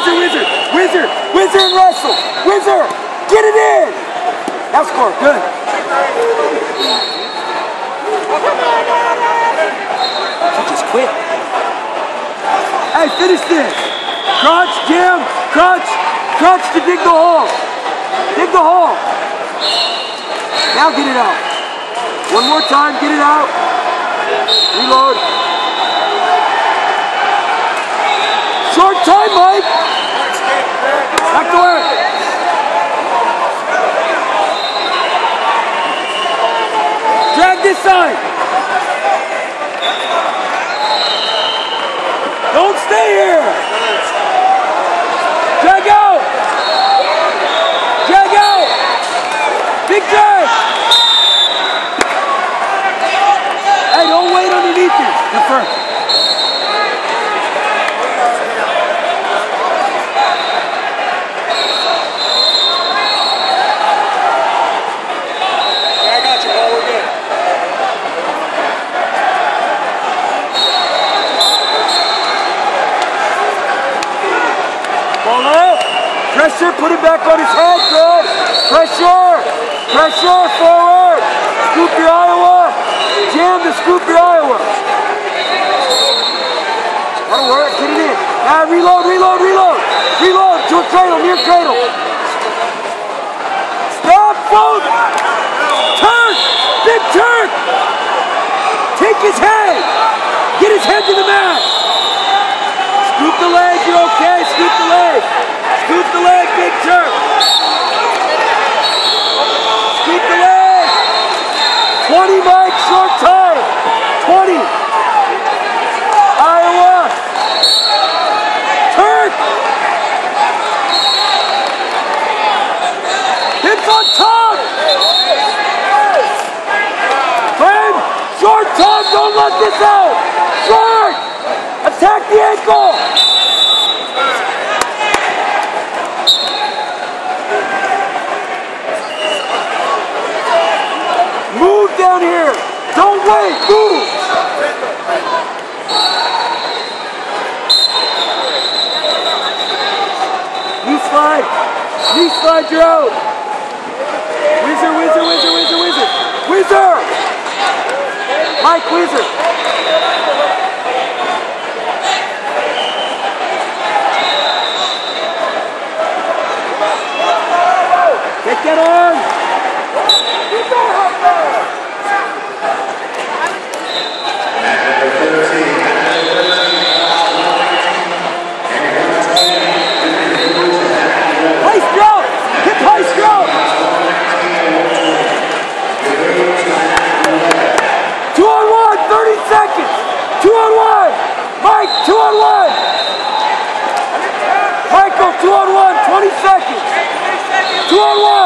Whizzer and wrestle. Whizzer, get it in. Now score, good. She just quit. Hey, finish this. Crunch, Jim, crunch to dig the hole. Dig the hole. Now get it out. One more time, get it out. Reload. Short time, Mike. Back to work. Drag this side. Don't stay here. Drag out. Drag out. Big drag. Hey, don't wait underneath you. You're first. Pressure, put it back on his head, good. Pressure, forward. Scoop your Iowa. Jam to scoop your Iowa. That'll work, get it in. Now reload. Reload to a cradle, near cradle. Stop, both. Turn, big turn. Take his head. Get his head to the mat. Scoop the leg, you're okay, scoop the leg. Scoop the leg, big turn. Scoop the leg. 20, Mike, short time. 20. Iowa. Turn. Hips on top. Friend, short time, don't let this out. Short. Attack the ankle. Move down here. Don't wait. Move. Knee slide. Knee slide, you're out. Whizzer. Mike, whizzer. Get that on. Place drop. 2 on 1, 30 seconds. 2 on 1. Mike, 2 on 1. Michael, 2 on 1, 20 seconds. 2 on 1.